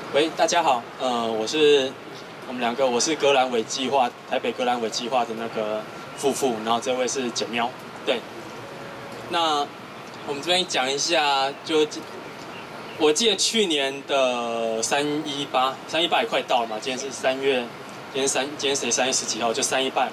喂，大家好，我们两个，我是割阑尾计划台北割阑尾计划的那个夫妇，然后这位是简喵，对。那我们这边讲一下，我记得去年的318也快到了嘛，今天是3月，今天谁3月10几号？就318，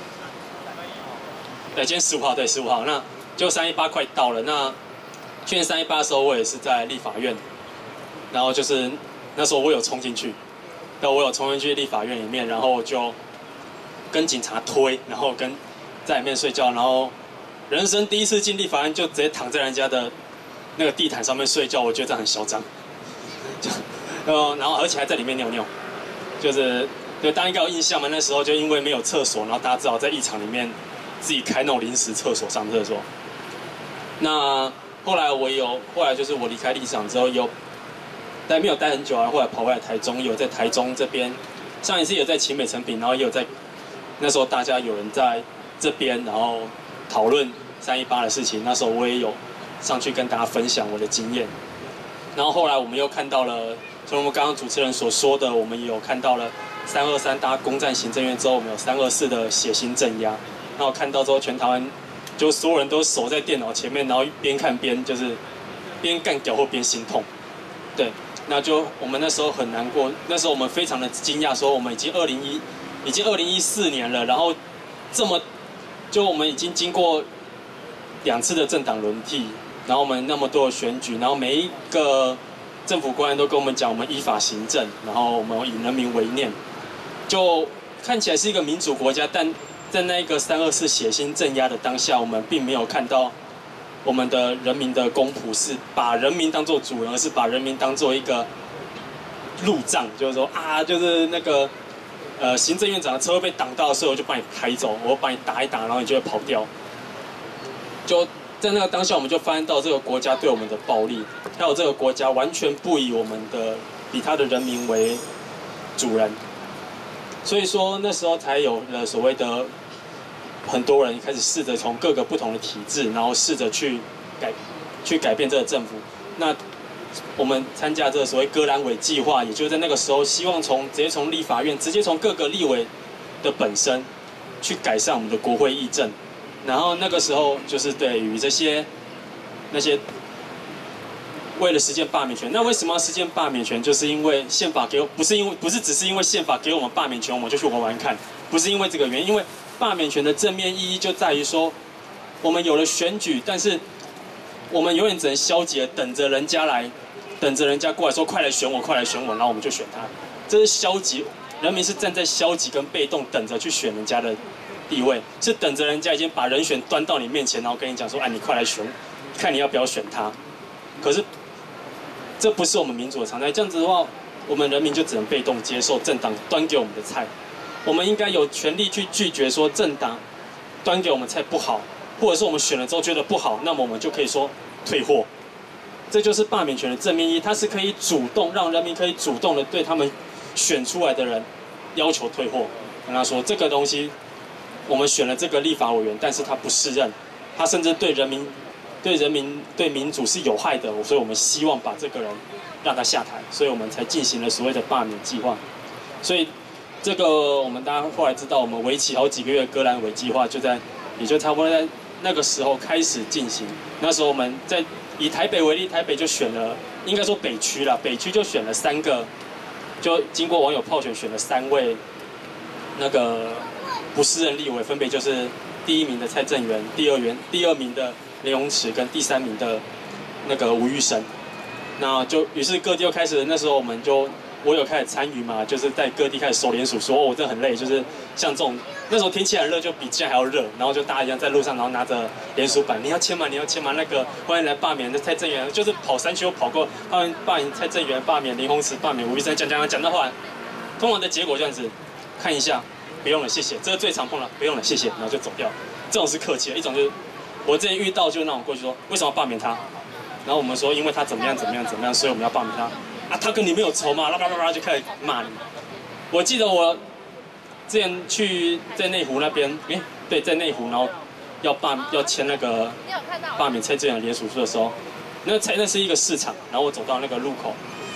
对，今天15号，对，15号，那就318快到了。那去年318的时候，我也是在立法院，然后就是那时候我有冲进去。我有冲进去立法院里面，然后就跟警察推，然后在里面睡觉，然后人生第一次进立法院就直接躺在人家的那个地毯上面睡觉，我觉得这很嚣张。然后而且还在里面尿尿，就是对大家应该有印象嘛？那时候就因为没有厕所，然后大家只好在议场里面自己开那种临时厕所上厕所。那后来就是我离开立场之后但没有待很久啊，后来跑回来台中，有在台中这边，上一次有在奇美成品，然后也有在那时候大家有人在这边，然后讨论318的事情，那时候我也有上去跟大家分享我的经验。然后后来我们又看到了，从我们刚刚主持人所说的，我们也有看到了323大家攻占行政院之后，我们有324的血腥镇压，然后看到之后，全台湾就所有人都守在电脑前面，然后边看边就是边干屌或边心痛，对。那就我们那时候很难过，那时候我们非常的惊讶，说我们已经2014年了，然后我们已经经过2次的政党轮替，然后我们那么多的选举，然后每一个政府官员都跟我们讲，我们依法行政，然后我们以人民为念，就看起来是一个民主国家，但在那个324血腥镇压的当下，我们并没有看到我们的人民的公仆是把人民当作主人，而是把人民当作一个路障，就是说啊，就是那个行政院长的车会被挡到的时候，我就把你抬走，我把你打一打，然后你就会跑掉。就在那个当下，我们就发现到这个国家对我们的暴力，还有这个国家完全不以他的人民为主人，所以说那时候才有了所谓的。很多人开始试着从各个不同的体制，然后试着去改变这个政府。那我们参加这个所谓割阑尾计划，也就是在那个时候，希望直接从立法院，直接从各个立委的本身去改善我们的国会议政。然后那个时候就是对于那些为了实践罢免权，那为什么要实践罢免权？就是因为宪法不是只是因为宪法给我们罢免权，我们就去玩玩看，不是因为这个原因，因为罢免权的正面意义就在于说，我们有了选举，但是我们永远只能消极的等着人家过来说快来选我，快来选我，然后我们就选他。这是消极，人民是站在消极跟被动等着去选人家的地位，是等着人家已经把人选端到你面前，然后跟你讲说，哎，你快来选，看你要不要选他。可是这不是我们民主的常态，这样子的话，我们人民就只能被动接受政党端给我们的菜。我们应该有权利去拒绝说政党端给我们菜不好，或者是我们选了之后觉得不好，那么我们就可以说退货。这就是罢免权的正面意义，它是可以让人民可以主动的对他们选出来的人要求退货，跟他说这个东西我们选了这个立法委员，但是他不适任，他甚至对民主是有害的，所以我们希望把这个人让他下台，所以我们才进行了所谓的罢免计划。所以这个我们大家后来知道，我们为期好几个月的割阑尾计划也就差不多在那个时候开始进行。那时候我们以台北为例，台北就选了，应该说北区啦，北区就选了3个，就经过网友炮选了3位那个不适任立委，分别就是第1名的蔡正元、第2名的林鸿池跟第3名的那个吴玉生。那就于是各地又开始，那时候我有开始参与嘛，就是在各地开始收联署，说我真的很累，就是像这种那时候天气很热，就比现在还要热，然后就大家一样在路上，然后拿着联署板，你要签吗？那个欢迎来罢免的蔡正元，就是跑3区又跑过，罢免蔡正元，罢免林鸿池，罢免吴玉生，讲到后来，通常的结果这样子，看一下，不用了，谢谢，这个最常碰了，不用了，谢谢，然后就走掉。这种是客气的，一种就是我之前遇到就是那种过去说为什么要罢免他，然后我们说因为他怎么样，所以我们要罢免他。啊，他跟你没有仇嘛，就开始骂你。我记得我之前在内湖那边，对，在内湖，然后要签那个罢免蔡正元联署书的时候，那是一个市场，然后我走到那个路口，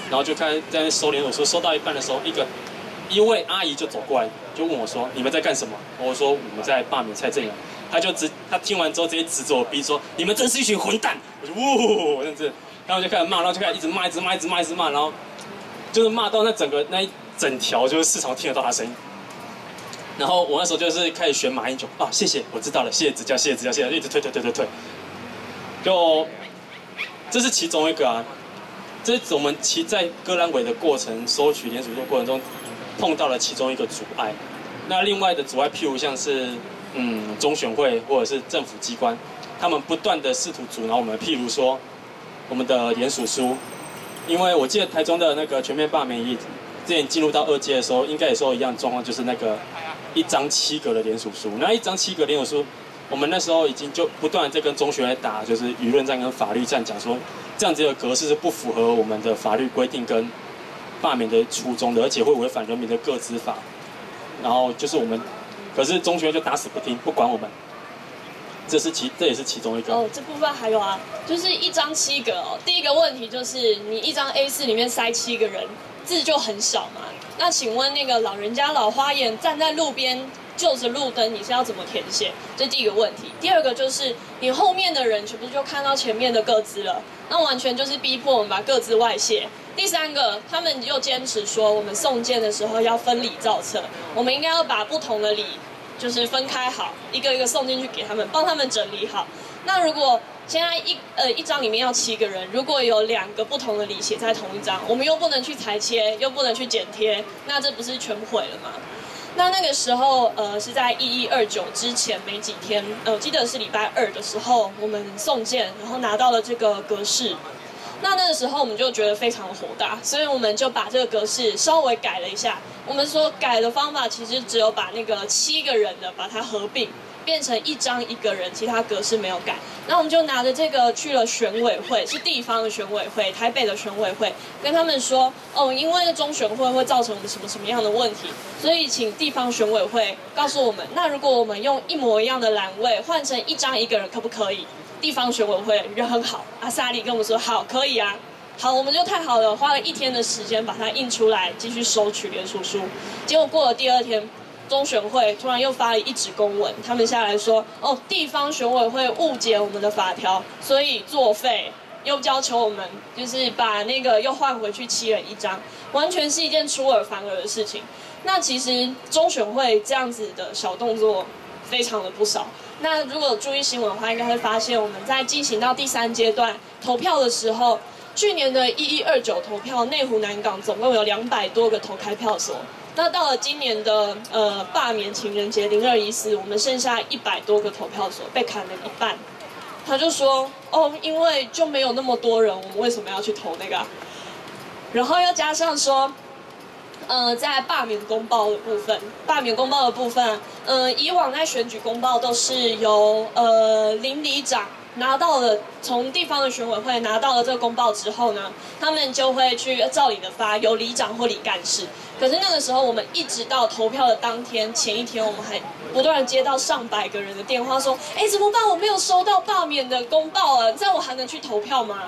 然后就开始在那收联署书，收到一半的时候，一位阿姨就走过来，就问我说：“你们在干什么？”我说：“我们在罢免蔡正元。”他听完之后直接指着我逼说：“你们真是一群混蛋！”我就呜，这样子，然后就开始骂，然后就开始一直骂，然后就是骂到那一整条就是市场听得到他声音。然后我那时候就是开始选马英九啊，谢谢，我知道了，谢谢指教，一直退，就这是其中一个啊。这是我们在割阑尾的过程收取联署书过程中碰到了其中一个阻碍。那另外的阻碍，譬如像是中选会或者是政府机关，他们不断的试图阻挠我们，譬如说我们的联署书，因为我记得台中的那个全面罢免之前进入到2阶的时候，应该也是一样的状况，就是那个1张7格的联署书，那1张7格联署书，我们那时候已经就不断的在跟中学会打，就是舆论战跟法律战，讲说这样子的格式是不符合我们的法律规定跟罢免的初衷的，而且会违反人民的个资法。然后就是可是中学会就打死不听，不管我们。这也是其中一个。 哦，这部分还有啊，就是1张7格哦。第一个问题就是你1张 A4 里面塞7个人，字就很少嘛。那请问那个老人家老花眼站在路边就着路灯，你是要怎么填写？这是第一个问题。第二个就是你后面的人全部就看到前面的个资了，那完全就是逼迫我们把个资外泄。第三个，他们又坚持说我们送件的时候要分理造册，我们应该要把不同的理就是分开好，一个一个送进去给他们，帮他们整理好。那如果现在一张里面要7个人，如果有2个不同的理写在同一张，我们又不能去裁切，又不能去剪贴，那这不是全毁了吗？那个时候是在1129之前没几天，我记得是礼拜2的时候，我们送件，然后拿到了这个格式。那个时候我们就觉得非常的火大，所以我们就把这个格式稍微改了一下。我们说改的方法其实只有把那个7个人的把它合并，变成1张1个人，其他格式没有改。那我们就拿着这个去了选委会，是地方的选委会，台北的选委会，跟他们说，因为中选会会造成我们什么样的问题，所以请地方选委会告诉我们，那如果我们用一模一样的栏位换成1张1个人，可不可以？地方选委会人很好，阿萨利跟我们说好，可以啊。好，我们就太好了，花了1天的时间把它印出来，继续收取联署书。结果过了第2天，中选会突然又发了1纸公文，他们下来说，地方选委会误解我们的法条，所以作废，又要求我们就是把那个又换回去7人1张，完全是一件出尔反尔的事情。那其实中选会这样子的小动作非常的不少。那如果有注意新闻的话，应该会发现我们在进行到第3阶段投票的时候，去年的1129投票，内湖南港总共有200多个投开票所。那到了今年的罢免情人节0214，我们剩下100多个投票所被砍了一半。他就说，因为就没有那么多人，我们为什么要去投那个啊？然后又加上说，在罢免公报的部分，以往在选举公报都是由邻里长拿到了，从地方的选委会拿到了这个公报之后呢，他们就会去照理的发，由里长或里干事。可是那个时候，我们一直到投票的当天前一天，我们还不断接到上百个人的电话说，怎么办？我没有收到罢免的公报了，这样我还能去投票吗？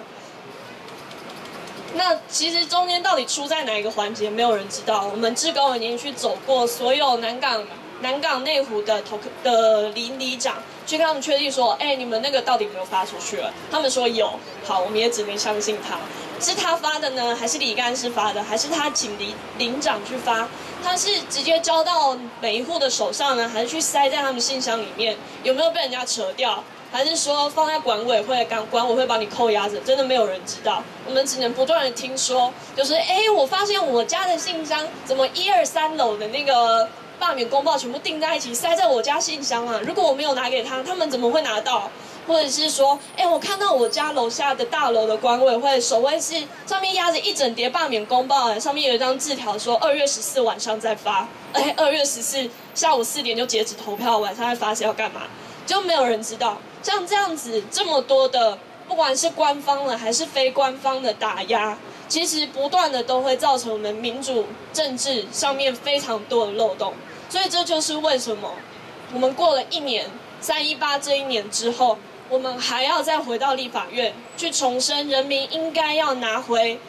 那其实中间到底出在哪一个环节，没有人知道。我们志工已经去走过所有南港内湖的邻里长，去跟他们确定说，你们那个到底有没有发出去了？他们说有，好，我们也只能相信他。是他发的呢，还是李干事发的，还是他请邻长去发？他是直接交到每一户的手上呢，还是去塞在他们信箱里面？有没有被人家扯掉？还是说放在管委会帮你扣押着？真的没有人知道，我们只能不断的听说，就是我发现我家的信箱怎么1、2、3楼的那个罢免公报全部订在一起，塞在我家信箱啊！如果我没有拿给他们怎么会拿到？或者是说，我看到我家楼下的大楼的管委会守卫室上面压着一整叠罢免公报，上面有一张字条说2月14晚上再发，2月14下午4点就截止投票，晚上再发是要干嘛？就没有人知道。像这样子这么多的，不管是官方的还是非官方的打压，其实不断的都会造成我们民主政治上面非常多的漏洞。所以这就是为什么我们过了1年318这1年之后，我们还要再回到立法院去重申人民应该要拿回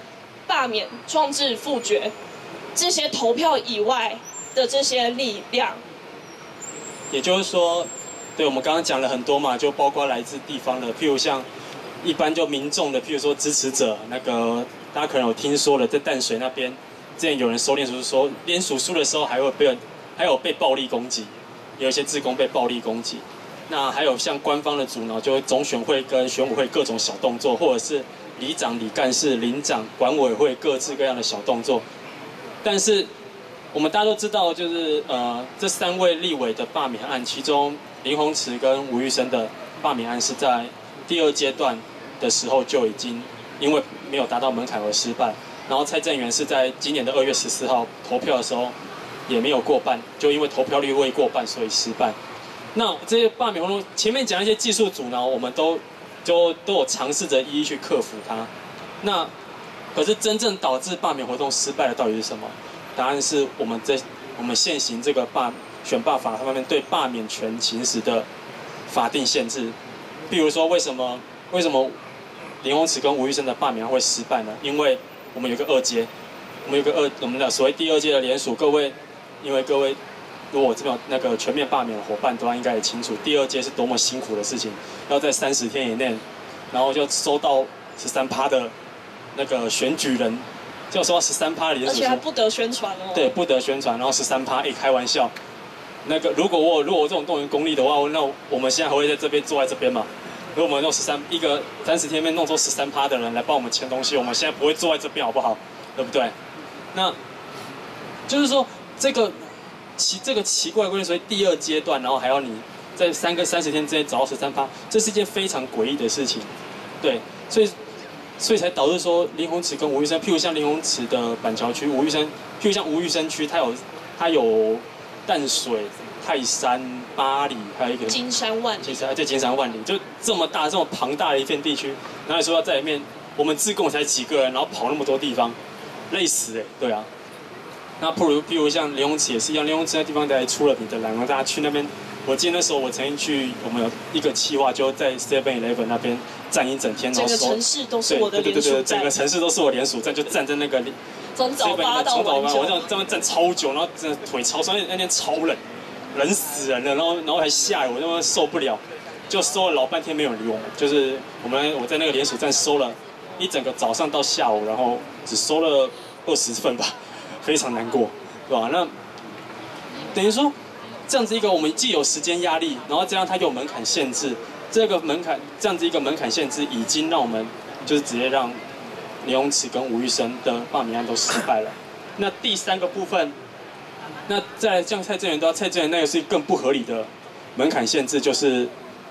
罢免、创制、复决这些投票以外的这些力量。 也就是说，对我们刚刚讲了很多嘛，就包括来自地方的，譬如像一般就民众的，譬如说支持者，那个大家可能有听说了，在淡水那边，之前有人收联署说，联署书的时候还有被暴力攻击，有一些志工被暴力攻击。那还有像官方的阻挠，就会总选会跟选委会各种小动作，或者是里长、里干事、邻长、管委会各式各样的小动作。但是我们大家都知道，就是这3位立委的罢免案，其中林鸿池跟吴玉生的罢免案是在第2阶段的时候就已经因为没有达到门槛而失败。然后蔡正元是在今年的2月14号投票的时候也没有过半，就因为投票率未过半，所以失败。那这些罢免活动前面讲一些技术阻挠，我们都有尝试着一一去克服它。那可是真正导致罢免活动失败的到底是什么？答案是我们现行这个选罢法上面对罢免权行使的法定限制。比如说为什么林鸿池跟吴玉生的罢免案会失败呢？因为我们有个2阶，我们的所谓第2阶的联署，因为各位如果这边有那个全面罢免的伙伴，都应该也清楚，第2阶是多么辛苦的事情，要在30天以内，然后就收到13%的那个选举人，就收到13%的联署书， 而且还不得宣传哦。 对，不得宣传，然后13%，开玩笑。那个如果我这种动员功力的话，那我们现在还会在这边坐在这边吗？如果我们用一个30天内弄出13%的人来帮我们签东西，我们现在不会坐在这边，好不好？对不对？那就是说这个奇怪的规定，所以第2阶段，然后还要你在30天之内找到13%，这是一件非常诡异的事情。对，所以才导致说林鸿池跟吴玉生，譬如像林鸿池的板桥区，譬如像吴玉生区，它有淡水、泰山、八里，还有一个金山万里， 其实还在金山万里，就这么大、这么庞大的一片地区，然后你说要在里面，我们自贡才几个人，然后跑那么多地方，累死对啊。那譬如像林鸿池也是一样，林鸿池那地方才出了名的懒，然后大家去那边，我记得那时候我曾经去，我们有一个企划，就在 7-11那边站一整天，然后整个城市都是我的联署站， 整个城市都是我联署站，就站在那个从早8到晚9， 我这样站超久，然后真的腿超酸，那天超冷，冷死人了，然后还下雨，我他妈受不了，就收了老半天没有人理我们，就是我在那个联署站收了一整个早上到下午，然后只收了20份吧。非常难过，对吧？那等于说，这样子一个我们既有时间压力，然后这样它有门槛限制，这样子一个门槛限制，已经让我们就是直接让林鸿池跟吴玉生的罢免案都失败了。那第3个部分，那再来像蔡正元那个是更不合理的门槛限制，就是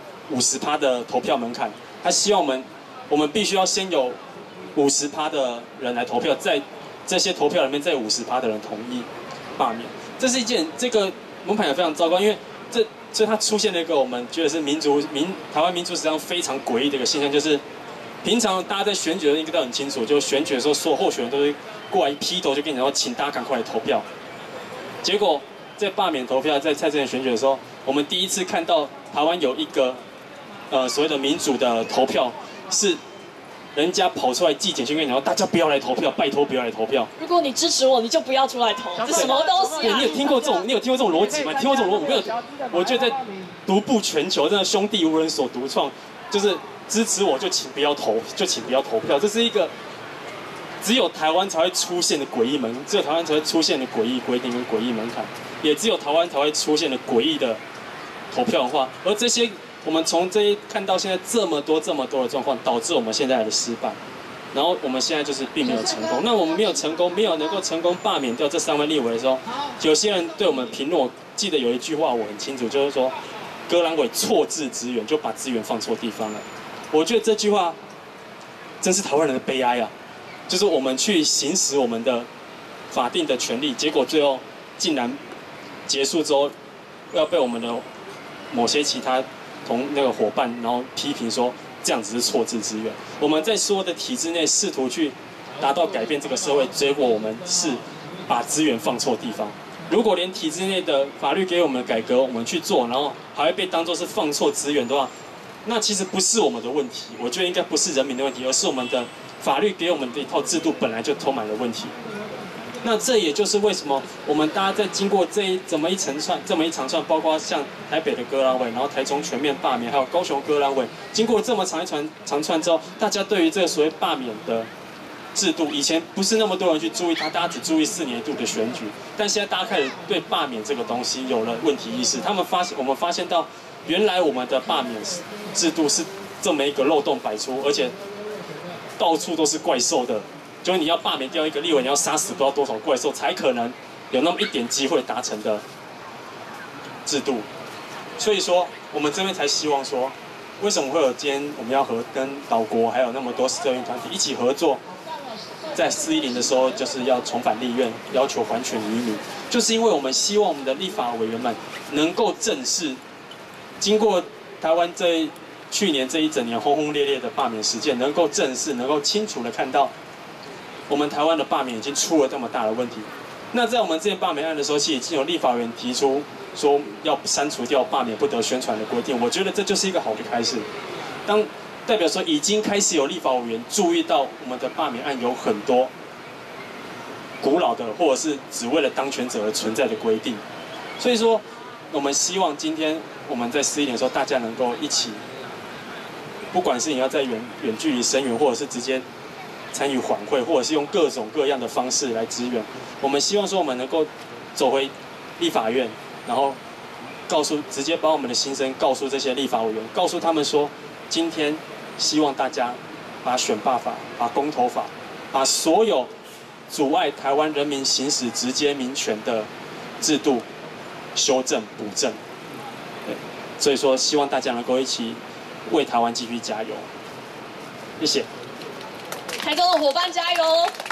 50%的投票门槛。他希望我们必须要先有50%的人来投票，在这些投票里面再有50%的人同意罢免，这个门槛也非常糟糕，因为这它出现了一个我们觉得是台湾民主史上非常诡异的一个现象，就是平常大家在选举的时候应该都很清楚，就选举的时候所有候选人都会过来劈头就跟你说，请大家赶快来投票。结果在罢免投票，在蔡正元选举的时候，我们第一次看到台湾有一个所谓的民主的投票是。人家跑出来寄简讯跟你说，大家不要来投票，拜托不要来投票。 如果你支持我，你就不要出来投，这什么东西啊？ 你有听过这种逻辑吗？你听过这种逻辑？没有？我觉得在独步全球，真的兄弟无人所独创，就是支持我就请不要投，就请不要投票，这是一个只有台湾才会出现的诡异只有台湾才会出现的诡异规定跟诡异门槛，也只有台湾才会出现的诡异的投票文化，而这些。我们从看到现在这么多的状况，导致我们现在的失败，然后我们现在就是并没有成功。那我们没有能够成功罢免掉这3位立委的时候，有些人对我们评论，我记得有一句话我很清楚，就是说，葛兰伟错置资源，就把资源放错地方了。我觉得这句话真是台湾人的悲哀啊！就是我们去行使我们的法定的权利，结果最后竟然结束之后，要被我们的某些其他同那个伙伴，然后批评说这样子是错置资源。我们在所有的体制内试图去达到改变这个社会，结果我们是把资源放错地方。如果连体制内的法律给我们的改革我们去做，然后还会被当作是放错资源的话，那其实不是我们的问题。我觉得应该不是人民的问题，而是我们的法律给我们的一套制度本来就充满了问题。那这也就是为什么我们大家在经过这么一长串，包括像台北的割让委，然后台中全面罢免，还有高雄割让委，经过这么长串之后，大家对于这个所谓罢免的制度，以前不是那么多人去注意它，大家只注意4年一度的选举，但现在大家开始对罢免这个东西有了问题意识。我们发现到，原来我们的罢免制度是这么一个漏洞百出，而且到处都是怪兽的。就是你要罢免掉一个立委，你要杀死不知道多少怪兽，才可能有那么一点机会达成的制度。所以说，我们这边才希望说，为什么会有今天我们要跟岛国还有那么多社运团体一起合作，在410的时候就是要重返立院，要求还权于民，就是因为我们希望我们的立法委员们能够正视，经过台湾去年这一整年轰轰烈烈的罢免事件，能够正视，能够清楚的看到。我们台湾的罢免已经出了这么大的问题。那在我们之前罢免案的时候，其实已经有立法委员提出说要删除掉罢免不得宣传的规定。我觉得这就是一个好的开始。代表说已经开始有立法委员注意到我们的罢免案有很多古老的或者是只为了当权者而存在的规定。所以说，我们希望今天我们在410的时候，大家能够一起，不管是你要在远距离声援，或者是直接参与缓会，或者是用各种各样的方式来支援。我们希望说，我们能够走回立法院，然后直接把我们的心声告诉这些立法委员，告诉他们说，今天希望大家把选罢法、把公投法、把所有阻碍台湾人民行使直接民权的制度修正补正。对，所以说希望大家能够一起为台湾继续加油。谢谢。 台中的伙伴加油！